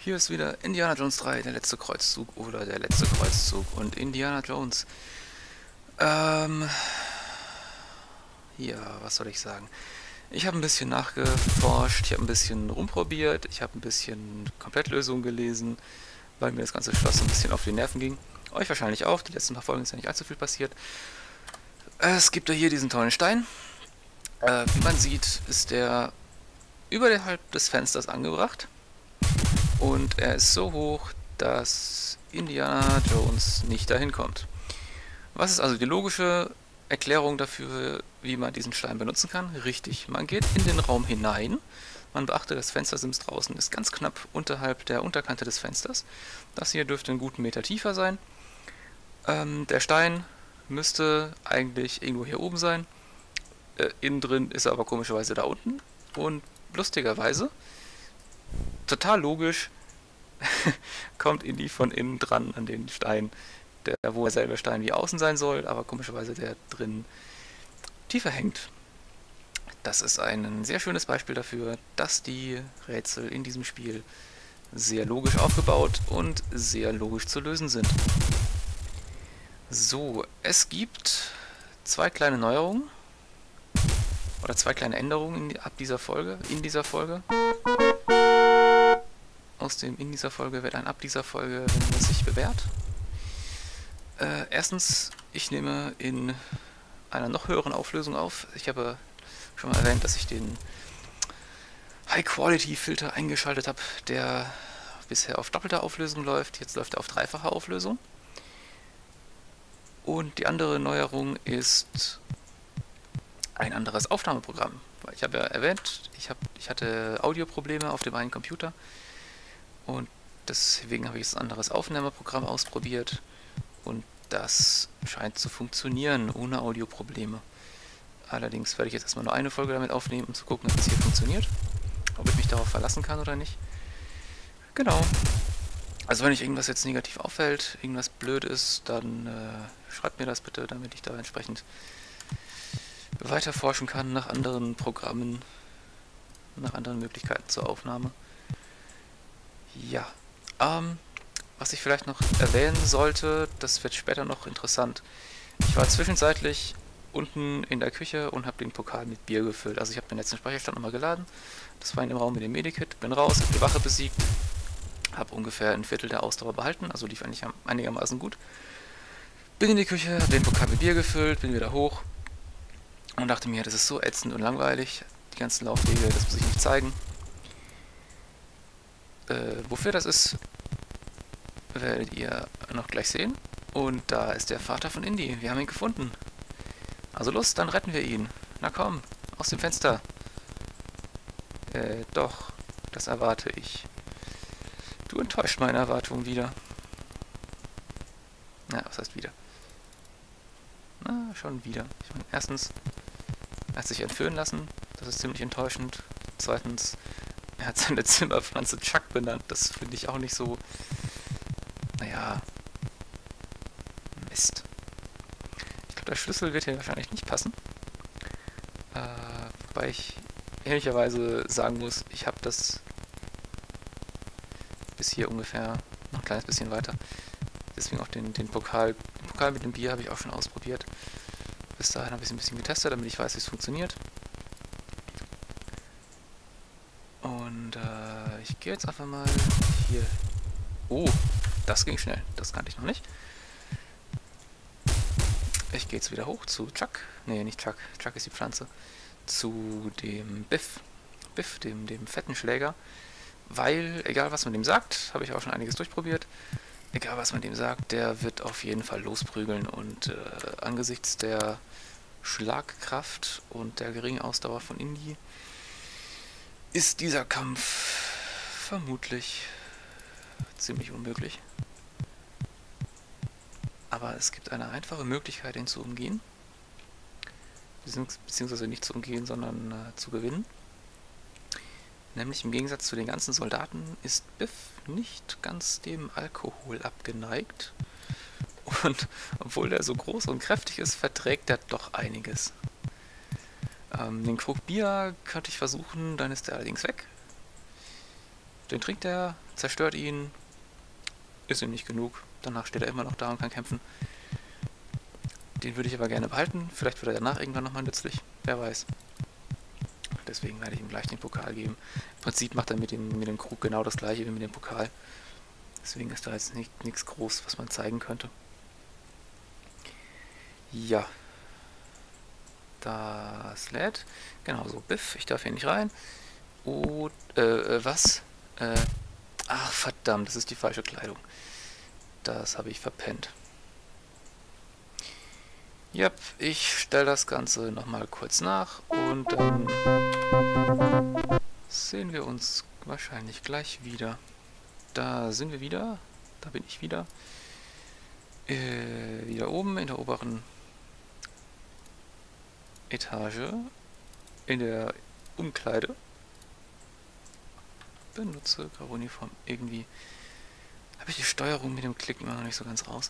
Hier ist wieder Indiana Jones 3, der letzte Kreuzzug oder der letzte Kreuzzug und Indiana Jones. Ähm, ja, was soll ich sagen? Ich habe ein bisschen nachgeforscht, ich habe ein bisschen rumprobiert, ich habe ein bisschen Komplettlösungen gelesen, weil mir das ganze Schloss ein bisschen auf die Nerven ging. Euch wahrscheinlich auch, die letzten paar Folgen ist ja nicht allzu viel passiert. Es gibt ja hier diesen tollen Stein. Wie man sieht, ist der überhalb des Fensters angebracht. Und er ist so hoch, dass Indiana Jones nicht dahin kommt. Was ist also die logische Erklärung dafür, wie man diesen Stein benutzen kann? Richtig, man geht in den Raum hinein. Man beachtet, das Fenstersims draußen ist ganz knapp unterhalb der Unterkante des Fensters. Das hier dürfte einen guten Meter tiefer sein. Der Stein müsste eigentlich irgendwo hier oben sein. Innen drin ist er aber komischerweise da unten. Und lustigerweise, total logisch, kommt Indy von innen dran an den Stein, wo derselbe Stein wie außen sein soll, aber komischerweise der drin tiefer hängt. Das ist ein sehr schönes Beispiel dafür, dass die Rätsel in diesem Spiel sehr logisch aufgebaut und sehr logisch zu lösen sind. So, es gibt zwei kleine Neuerungen oder zwei kleine Änderungen in dieser Folge. In dieser Folge wird ein ab dieser Folge, wenn es sich bewährt. Erstens, ich nehme in einer noch höheren Auflösung auf. Ich habe schon mal erwähnt, dass ich den High-Quality-Filter eingeschaltet habe, der bisher auf doppelter Auflösung läuft. Jetzt läuft er auf dreifacher Auflösung. Und die andere Neuerung ist ein anderes Aufnahmeprogramm. Weil ich habe ja erwähnt, ich hatte Audioprobleme auf dem einen Computer. Und deswegen habe ich ein anderes Aufnahmeprogramm ausprobiert. Und das scheint zu funktionieren, ohne Audioprobleme. Allerdings werde ich jetzt erstmal nur eine Folge damit aufnehmen, um zu gucken, ob es hier funktioniert. Ob ich mich darauf verlassen kann oder nicht. Genau. Also wenn euch irgendwas jetzt negativ auffällt, irgendwas blöd ist, dann schreibt mir das bitte, damit ich da entsprechend weiter forschen kann nach anderen Programmen, nach anderen Möglichkeiten zur Aufnahme. Ja, was ich vielleicht noch erwähnen sollte, das wird später noch interessant. Ich war zwischenzeitlich unten in der Küche und habe den Pokal mit Bier gefüllt. Also ich habe den letzten Speicherstand nochmal geladen. Das war in dem Raum mit dem Medikit. Bin raus, habe die Wache besiegt. Habe ungefähr ein Viertel der Ausdauer behalten, also lief eigentlich einigermaßen gut. Bin in die Küche, habe den Pokal mit Bier gefüllt, bin wieder hoch und dachte mir, das ist so ätzend und langweilig. Die ganzen Laufwege, das muss ich nicht zeigen. Wofür das ist, werdet ihr noch gleich sehen. Und da ist der Vater von Indy. Wir haben ihn gefunden. Also los, dann retten wir ihn. Na komm, aus dem Fenster. Doch, das erwarte ich. Du enttäuscht meine Erwartungen wieder. Na, was heißt wieder? Na, schon wieder. Ich meine, erstens, er hat sich entführen lassen. Das ist ziemlich enttäuschend. Zweitens, er hat seine Zimmerpflanze Chuck benannt. Das finde ich auch nicht so... Naja... Mist. Ich glaube, der Schlüssel wird hier wahrscheinlich nicht passen. Wobei ich ehrlicherweise sagen muss, ich habe das bis hier ungefähr noch ein kleines bisschen weiter. Deswegen auch den Pokal. Den Pokal mit dem Bier habe ich auch schon ausprobiert. Bis dahin habe ich es ein bisschen getestet, damit ich weiß, wie es funktioniert. Und ich gehe jetzt einfach mal hier. Oh, das ging schnell. Das kannte ich noch nicht. Ich gehe jetzt wieder hoch zu Chuck. Nee, nicht Chuck. Chuck ist die Pflanze. Zu dem Biff. Biff, dem fetten Schläger. Weil, egal was man dem sagt, habe ich auch schon einiges durchprobiert. Egal was man dem sagt, der wird auf jeden Fall losprügeln. Und angesichts der Schlagkraft und der geringen Ausdauer von Indy ist dieser Kampf vermutlich ziemlich unmöglich. Aber es gibt eine einfache Möglichkeit, ihn zu umgehen. Beziehungsweise nicht zu umgehen, sondern zu gewinnen. Nämlich im Gegensatz zu den ganzen Soldaten ist Biff nicht ganz dem Alkohol abgeneigt. Und obwohl er so groß und kräftig ist, verträgt er doch einiges. Den Krug Bier könnte ich versuchen, dann ist er allerdings weg. Den trinkt er, zerstört ihn, ist ihm nicht genug. Danach steht er immer noch da und kann kämpfen. Den würde ich aber gerne behalten. Vielleicht wird er danach irgendwann nochmal nützlich. Wer weiß. Deswegen werde ich ihm gleich den Pokal geben. Im Prinzip macht er mit dem Krug genau das gleiche wie mit dem Pokal. Deswegen ist da jetzt nichts groß, was man zeigen könnte. Ja. Das lädt. Genau so. Biff, ich darf hier nicht rein. Und, was? Ach, verdammt, das ist die falsche Kleidung. Das habe ich verpennt. Ja, ich stelle das Ganze nochmal kurz nach und dann sehen wir uns wahrscheinlich gleich wieder. Da sind wir wieder. Da bin ich wieder. Wieder oben in der oberen Etage. In der Umkleide. Benutze Grau-Uniform. Irgendwie habe ich die Steuerung mit dem Klicken immer noch nicht so ganz raus.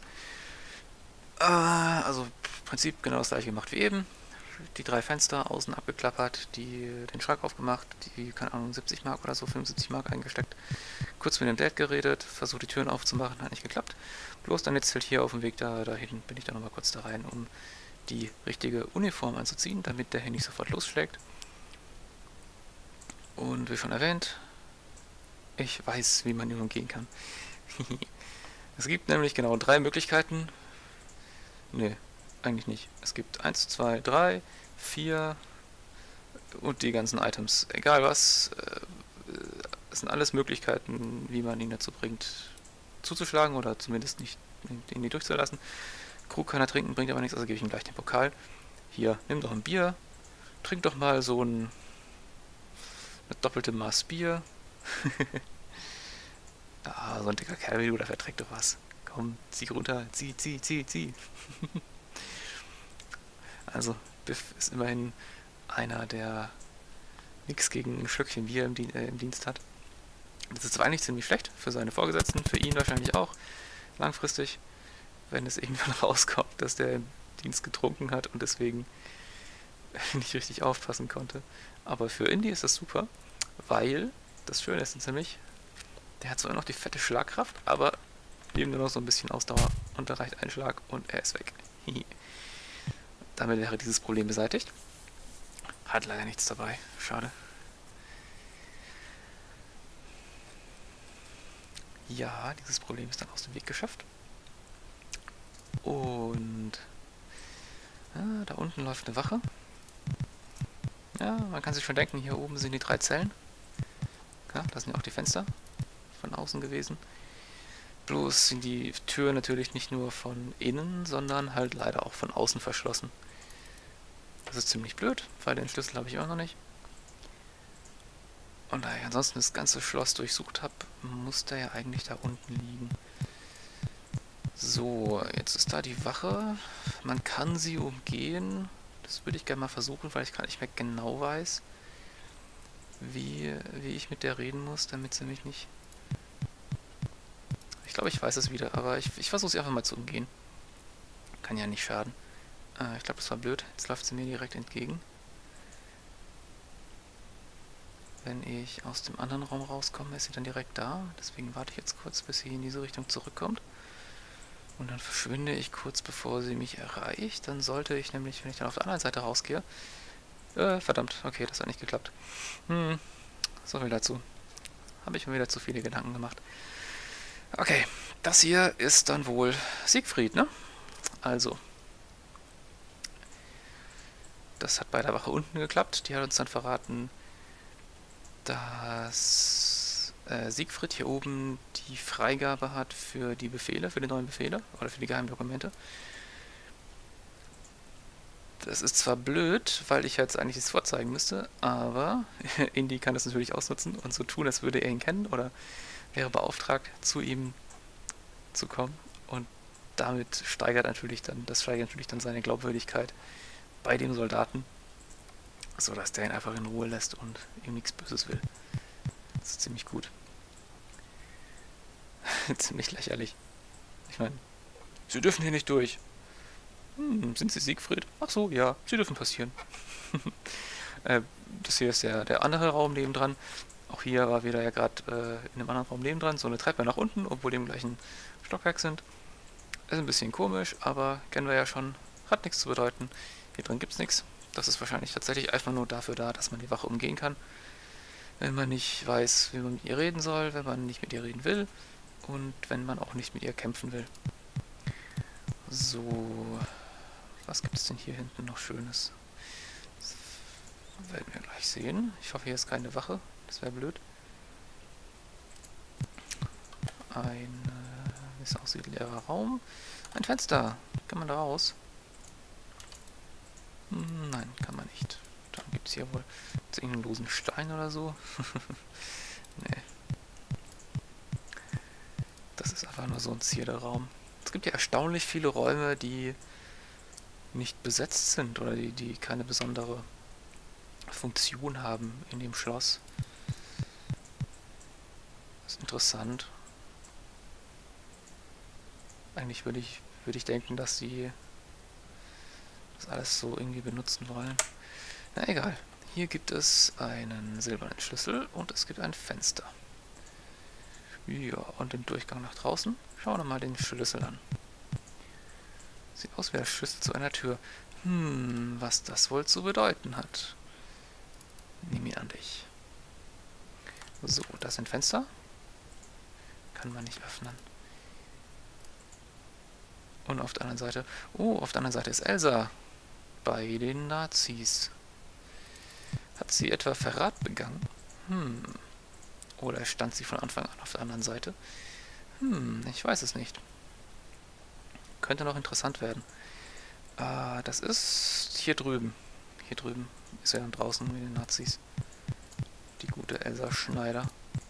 Also im Prinzip genau das gleiche gemacht wie eben. Die 3 Fenster außen abgeklappert, den Schrank aufgemacht, die, keine Ahnung, 70 Mark oder so, 75 Mark eingesteckt. Kurz mit dem Dad geredet, versucht die Türen aufzumachen, hat nicht geklappt. Bloß dann jetzt halt hier auf dem Weg dahin bin ich dann nochmal kurz da rein, um die richtige Uniform anzuziehen, damit der hier nicht sofort losschlägt. Und wie schon erwähnt, ich weiß, wie man ihn umgehen kann. Es gibt nämlich genau 3 Möglichkeiten. Ne, eigentlich nicht. Es gibt 1, 2, 3, 4 und die ganzen Items. Egal was, es sind alles Möglichkeiten, wie man ihn dazu bringt, zuzuschlagen oder zumindest nicht ihn nicht durchzulassen. Krug kann er trinken, bringt aber nichts, also gebe ich ihm gleich den Pokal. Hier, nimm doch ein Bier. Trink doch mal so eine doppelte Maß Bier. Ah, so ein dicker Kerl wie du, der verträgt doch was. Komm, zieh runter, zieh. Also, Biff ist immerhin einer, der nichts gegen ein Schlückchen Bier im Dienst hat. Das ist zwar eigentlich ziemlich schlecht für seine Vorgesetzten, für ihn wahrscheinlich auch, langfristig, wenn es irgendwann rauskommt, dass der im Dienst getrunken hat und deswegen nicht richtig aufpassen konnte. Aber für Indy ist das super, weil das Schöne ist nämlich, der hat zwar noch die fette Schlagkraft, aber eben nur noch so ein bisschen Ausdauer und da reicht ein Schlag und er ist weg. Damit wäre dieses Problem beseitigt. Hat leider nichts dabei. Schade. Ja, dieses Problem ist dann aus dem Weg geschafft. Und da unten läuft eine Wache. Ja, man kann sich schon denken, hier oben sind die 3 Zellen. Ja, das sind ja auch die Fenster von außen gewesen. Bloß sind die Türen natürlich nicht nur von innen, sondern halt leider auch von außen verschlossen. Das ist ziemlich blöd, weil den Schlüssel habe ich immer noch nicht. Und da ich ansonsten das ganze Schloss durchsucht habe, muss der ja eigentlich da unten liegen. So, jetzt ist da die Wache. Man kann sie umgehen. Das würde ich gerne mal versuchen, weil ich gar nicht mehr genau weiß, wie ich mit der reden muss, damit sie mich nicht... Ich glaube, ich weiß es wieder, aber ich versuche sie einfach mal zu umgehen. Kann ja nicht schaden. Ich glaube, das war blöd. Jetzt läuft sie mir direkt entgegen. Wenn ich aus dem anderen Raum rauskomme, ist sie dann direkt da. Deswegen warte ich jetzt kurz, bis sie in diese Richtung zurückkommt. Und dann verschwinde ich kurz, bevor sie mich erreicht. Dann sollte ich nämlich, wenn ich dann auf der anderen Seite rausgehe... verdammt, okay, das hat nicht geklappt. So viel dazu. Habe ich mir wieder zu viele Gedanken gemacht. Okay, das hier ist dann wohl Siegfried, ne? Also. Das hat bei der Wache unten geklappt. Die hat uns dann verraten, dass Siegfried hier oben die Freigabe hat für die Befehle, für die neuen Befehle oder für die Geheimdokumente. Das ist zwar blöd, weil ich jetzt eigentlich das vorzeigen müsste, aber Indy kann das natürlich ausnutzen und so tun, als würde er ihn kennen oder wäre beauftragt, zu ihm zu kommen. Und damit steigert natürlich dann seine Glaubwürdigkeit bei dem Soldaten, sodass der ihn einfach in Ruhe lässt und ihm nichts Böses will. Das ist ziemlich gut. Ziemlich lächerlich. Ich meine, Sie dürfen hier nicht durch. Sind Sie Siegfried? Ach so, ja, Sie dürfen passieren. Das hier ist der andere Raum nebendran. Auch hier war wieder ja gerade in einem anderen Raum nebendran so eine Treppe nach unten, obwohl die im gleichen Stockwerk sind. Ist ein bisschen komisch, aber kennen wir ja schon. Hat nichts zu bedeuten. Hier drin gibt's nichts. Das ist wahrscheinlich tatsächlich einfach nur dafür da, dass man die Wache umgehen kann. Wenn man nicht weiß, wie man mit ihr reden soll, wenn man nicht mit ihr reden will und wenn man auch nicht mit ihr kämpfen will. So, was gibt es denn hier hinten noch Schönes? Das werden wir gleich sehen. Ich hoffe, hier ist keine Wache. Das wäre blöd. Ein, wie es aussieht, leerer Raum. Ein Fenster. Kann man da raus? Nein, kann man nicht. Dann gibt es hier wohl irgendeinen losen Stein oder so. Nee. Das ist einfach nur so ein Zierderraum. Es gibt ja erstaunlich viele Räume, die nicht besetzt sind oder die keine besondere Funktion haben in dem Schloss. Das ist interessant. Eigentlich würde ich denken, dass sie das alles so irgendwie benutzen wollen. Na egal. Hier gibt es einen silbernen Schlüssel und es gibt ein Fenster. Ja, und den Durchgang nach draußen. Schauen wir mal den Schlüssel an. Sieht aus wie der Schlüssel zu einer Tür. Was das wohl zu bedeuten hat. Nimm ihn an dich. So, das ist ein Fenster. Kann man nicht öffnen. Und auf der anderen Seite... Oh, auf der anderen Seite ist Elsa. Bei den Nazis. Hat sie etwa Verrat begangen? Oder stand sie von Anfang an auf der anderen Seite? Ich weiß es nicht. Könnte noch interessant werden. Das ist hier drüben. Hier drüben ist er dann draußen mit den Nazis. Die gute Elsa Schneider.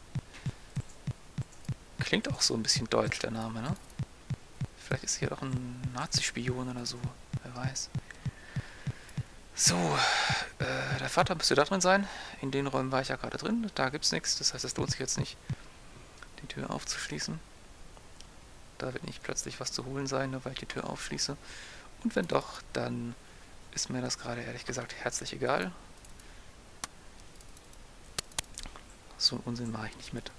Klingt auch so ein bisschen deutsch, der Name, ne? Vielleicht ist hier doch ein Nazi-Spion oder so. Wer weiß. So, der Vater müsste da drin sein. In den Räumen war ich ja gerade drin. Da gibt's nichts. Das heißt, es lohnt sich jetzt nicht, die Tür aufzuschließen. Da wird nicht plötzlich was zu holen sein, nur weil ich die Tür aufschließe. Und wenn doch, dann ist mir das gerade ehrlich gesagt herzlich egal. So einen Unsinn mache ich nicht mit.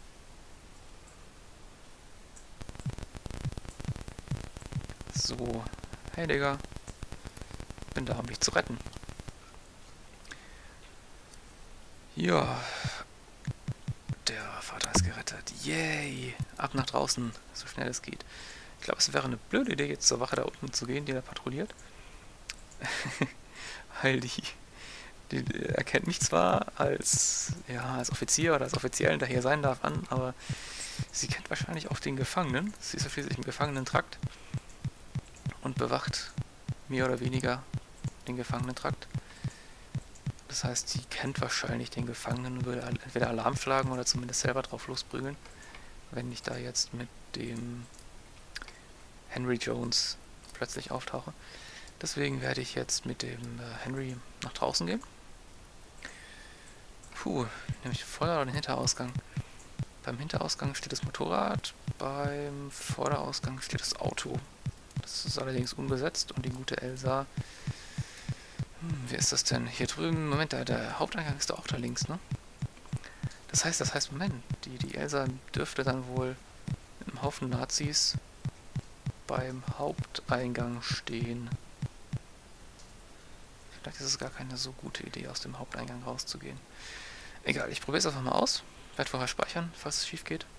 So, hey Digga. Bin da, um dich zu retten. Ja. Der Vater ist gerettet. Yay! Ab nach draußen, so schnell es geht. Ich glaube, es wäre eine blöde Idee, jetzt zur Wache da unten zu gehen, die da patrouilliert. Weil die erkennt mich zwar als Offizier oder als Offiziellen, der hier sein darf, an, aber sie kennt wahrscheinlich auch den Gefangenen. Sie ist ja schließlich im Gefangenentrakt und bewacht mehr oder weniger den Gefangenentrakt. Das heißt, sie kennt wahrscheinlich den Gefangenen und würde entweder Alarm schlagen oder zumindest selber drauf losprügeln, wenn ich da jetzt mit dem Henry Jones plötzlich auftauche. Deswegen werde ich jetzt mit dem Henry nach draußen gehen. Nämlich Vorder- oder den Hinterausgang. Beim Hinterausgang steht das Motorrad, beim Vorderausgang steht das Auto. Das ist allerdings unbesetzt und die gute Elsa... wie ist das denn? Hier drüben, Moment, der Haupteingang ist doch auch da links, ne? Das heißt, Moment, die Elsa dürfte dann wohl mit einem Haufen Nazis beim Haupteingang stehen. Vielleicht ist es gar keine so gute Idee, aus dem Haupteingang rauszugehen. Egal, ich probiere es einfach mal aus. Werde vorher speichern, falls es schief geht.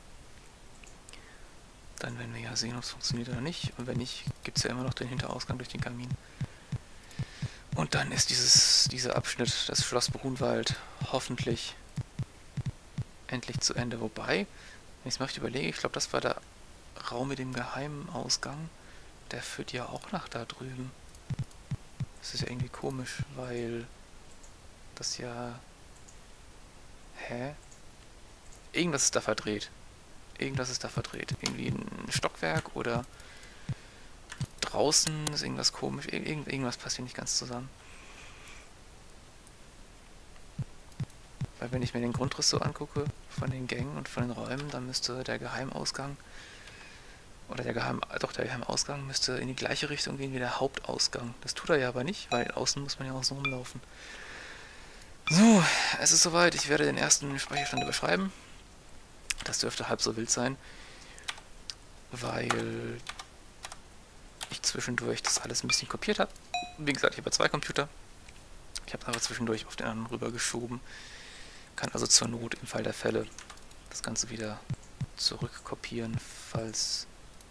Dann werden wir ja sehen, ob es funktioniert oder nicht. Und wenn nicht, gibt es ja immer noch den Hinterausgang durch den Kamin. Und dann ist dieser Abschnitt des Schloss Brunwald hoffentlich endlich zu Ende. Wobei, wenn ich es mal recht überlege, ich glaube, das war der Raum mit dem geheimen Ausgang. Der führt ja auch nach da drüben. Das ist ja irgendwie komisch, weil das ja... Irgendwas ist da verdreht. Irgendwie ein Stockwerk oder draußen ist irgendwas komisch. Irgendwas passt hier nicht ganz zusammen. Weil wenn ich mir den Grundriss so angucke, von den Gängen und von den Räumen, dann müsste der Geheimausgang, oder der Geheimausgang müsste in die gleiche Richtung gehen wie der Hauptausgang. Das tut er ja aber nicht, weil außen muss man ja auch so rumlaufen. So, es ist soweit. Ich werde den ersten Speicherstand überschreiben. Das dürfte halb so wild sein, weil ich zwischendurch das alles ein bisschen kopiert habe. Wie gesagt, ich habe 2 Computer. Ich habe aber zwischendurch auf den anderen rüber geschoben. Kann also zur Not im Fall der Fälle das Ganze wieder zurückkopieren, falls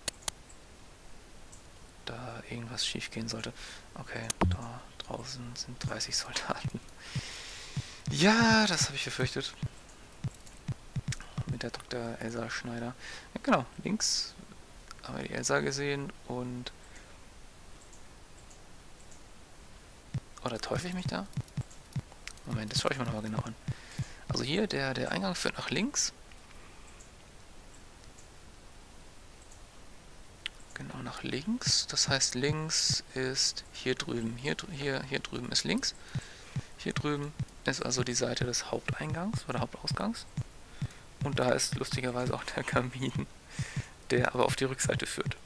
da irgendwas schief gehen sollte. Okay, da draußen sind 30 Soldaten. Ja, das habe ich befürchtet. Mit der Dr. Elsa Schneider. Ja, genau, links haben wir die Elsa gesehen und... Oder täusche ich mich da? Moment, das schaue ich mir nochmal genau an. Also hier, der Eingang führt nach links. Genau, nach links. Das heißt, links ist hier drüben. Hier drüben ist links. Hier drüben ist also die Seite des Haupteingangs oder Hauptausgangs. Und da ist lustigerweise auch der Kamin, der aber auf die Rückseite führt.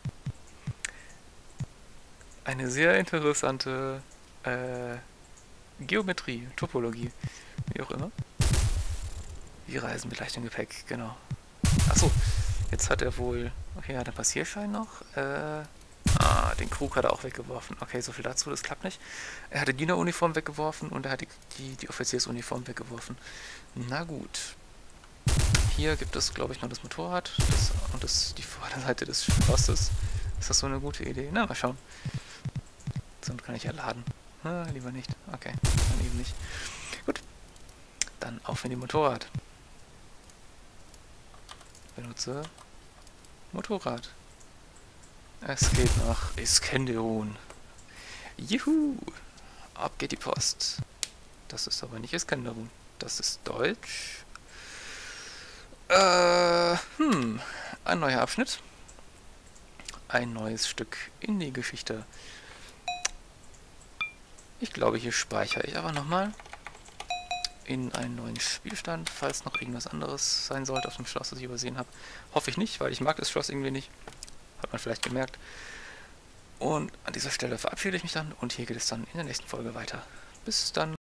Eine sehr interessante Geometrie, Topologie, wie auch immer. Wir reisen mit leichtem Gepäck, genau. Achso, jetzt hat er wohl... Okay, er hat einen Passierschein noch. Den Krug hat er auch weggeworfen. Okay, so viel dazu, das klappt nicht. Er hat die Dieneruniform weggeworfen und er hat die Offiziersuniform weggeworfen. Na gut. Hier gibt es, glaube ich, noch das Motorrad und die Vorderseite des Schlosses. Ist das so eine gute Idee? Na, mal schauen. Sonst kann ich ja laden. Lieber nicht. Okay, dann eben nicht. Gut. Dann auf in die Motorrad. Benutze Motorrad. Es geht nach Iskenderun. Juhu! Ab geht die Post. Das ist aber nicht Iskenderun. Das ist Deutsch. Ein neuer Abschnitt. Ein neues Stück in die Geschichte. Ich glaube, hier speichere ich aber nochmal in einen neuen Spielstand, falls noch irgendwas anderes sein sollte auf dem Schloss, das ich übersehen habe. Hoffe ich nicht, weil ich mag das Schloss irgendwie nicht. Hat man vielleicht gemerkt. Und an dieser Stelle verabschiede ich mich dann und hier geht es dann in der nächsten Folge weiter. Bis dann.